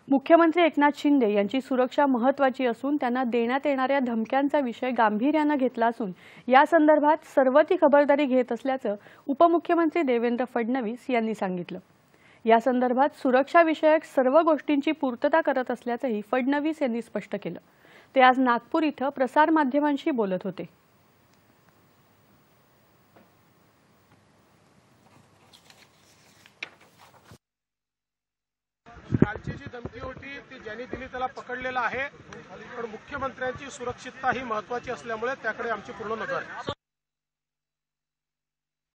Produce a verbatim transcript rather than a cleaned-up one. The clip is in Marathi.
मुख्यमंत्री एकनाथ शिंदे यांची सुरक्षा महत्त्वाची असून त्यांना देण्यात येणाऱ्या धमक्यांचा विषय गांभीर्याने घेतला असून या संदर्भात सर्व ती खबरदारी घेत असल्याचं उपमुख्यमंत्री देवेंद्र फडणवीस यांनी सांगितलं। या संदर्भात सुरक्षा विषयक सर्व गोष्टींची पूर्तता करत असल्याचंही फडणवीस यांनी स्पष्ट केलं। ते आज नागपूर इथं प्रसार माध्यमांशी बोलत होते। कालची जी धमकी होती ती ज्यांनी दिली त्याला पकडलेला आहे, पण मुख्यमंत्र्यांची सुरक्षितता ही महत्त्वाची असल्यामुळे त्याकडे आमची पूर्ण नजर आहे।